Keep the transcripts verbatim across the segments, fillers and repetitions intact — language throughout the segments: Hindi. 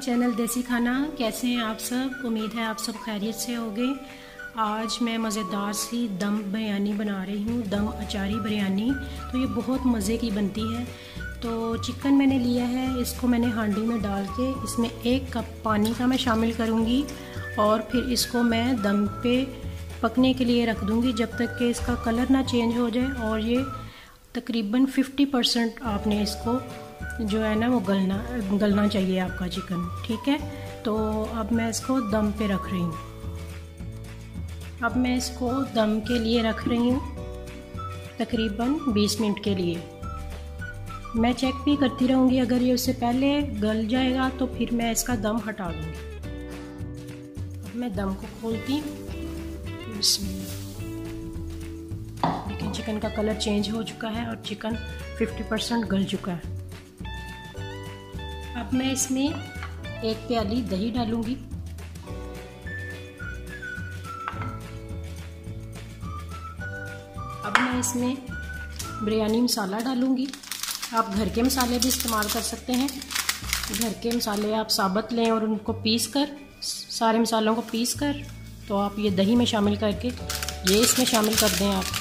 चैनल देसी खाना। कैसे हैं आप सब? उम्मीद है आप सब खैरियत से होंगे। आज मैं मज़ेदार सी दम बिरयानी बना रही हूँ, दम अचारी बिरयानी। तो ये बहुत मज़े की बनती है। तो चिकन मैंने लिया है, इसको मैंने हांडी में डाल के इसमें एक कप पानी का मैं शामिल करूँगी और फिर इसको मैं दम पे पकने के लिए रख दूँगी जब तक कि इसका कलर ना चेंज हो जाए। और ये तकरीबन पचास परसेंट आपने इसको जो है ना वो गलना गलना चाहिए आपका चिकन, ठीक है। तो अब मैं इसको दम पे रख रही हूँ। अब मैं इसको दम के लिए रख रही हूँ तकरीबन बीस मिनट के लिए। मैं चेक भी करती रहूँगी, अगर ये उससे पहले गल जाएगा तो फिर मैं इसका दम हटा दूँगी। अब मैं दम को खोलती हूँ। देखिए चिकन का कलर चेंज हो चुका है और चिकन पचास परसेंट गल चुका है। अब मैं इसमें एक प्याली दही डालूंगी। अब मैं इसमें बिरयानी मसाला डालूंगी। आप घर के मसाले भी इस्तेमाल कर सकते हैं। घर के मसाले आप साबुत लें और उनको पीस कर, सारे मसालों को पीस कर तो आप ये दही में शामिल करके ये इसमें शामिल कर दें आप।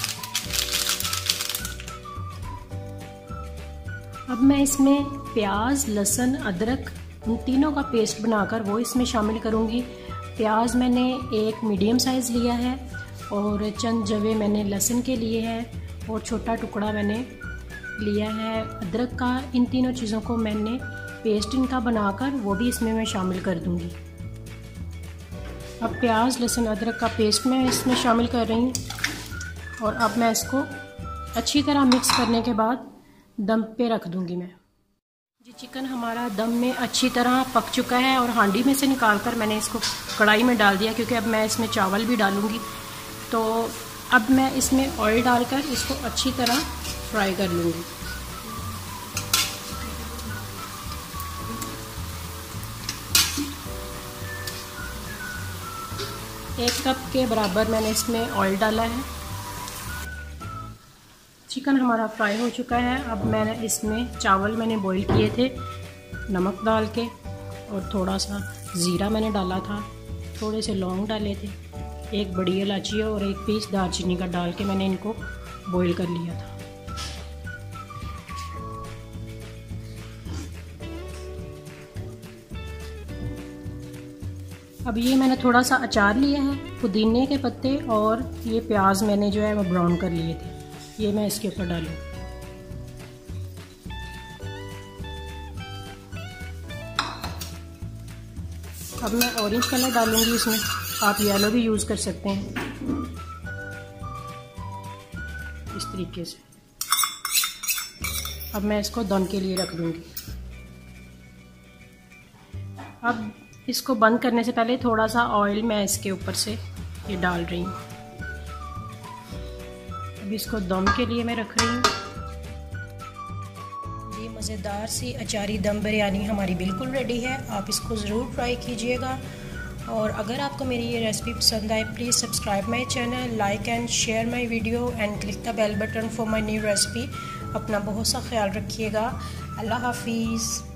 अब मैं इसमें प्याज, लहसुन, अदरक उन तीनों का पेस्ट बनाकर वो इसमें शामिल करूँगी। प्याज मैंने एक मीडियम साइज़ लिया है और चंद जवे मैंने लहसुन के लिए है और छोटा टुकड़ा मैंने लिया है अदरक का। इन तीनों चीज़ों को मैंने पेस्ट इनका बनाकर वो भी इसमें मैं शामिल कर दूँगी। अब प्याज, लहसुन, अदरक का पेस्ट मैं इसमें शामिल कर रही हूँ और अब मैं इसको अच्छी तरह मिक्स करने के बाद दम पे रख दूंगी मैं। जी चिकन हमारा दम में अच्छी तरह पक चुका है और हांडी में से निकाल कर मैंने इसको कढ़ाई में डाल दिया, क्योंकि अब मैं इसमें चावल भी डालूंगी। तो अब मैं इसमें ऑयल डालकर इसको अच्छी तरह फ्राई कर लूँगी। एक कप के बराबर मैंने इसमें ऑयल डाला है। चिकन हमारा फ्राई हो चुका है। अब मैंने इसमें चावल मैंने बॉईल किए थे नमक डाल के और थोड़ा सा ज़ीरा मैंने डाला था, थोड़े से लौंग डाले थे, एक बड़ी इलायची और एक पीस दालचीनी का डाल के मैंने इनको बॉईल कर लिया था। अब ये मैंने थोड़ा सा अचार लिया है, पुदीने के पत्ते और ये प्याज मैंने जो है वो ब्राउन कर लिए थे, ये मैं इसके ऊपर डालूँ। अब मैं ऑरेंज कलर डालूंगी इसमें, आप येलो भी यूज़ कर सकते हैं इस तरीके से। अब मैं इसको दम के लिए रख दूंगी। अब इसको बंद करने से पहले थोड़ा सा ऑयल मैं इसके ऊपर से ये डाल रही हूँ। अब इसको दम के लिए मैं रख रही हूँ। ये मज़ेदार सी अचारी दम बिरयानी हमारी बिल्कुल रेडी है। आप इसको ज़रूर ट्राई कीजिएगा और अगर आपको मेरी ये रेसिपी पसंद आए please subscribe my channel, like and share my video and click the bell button for my new recipe. अपना बहुत सा ख्याल रखिएगा। अल्लाह हाफिज़।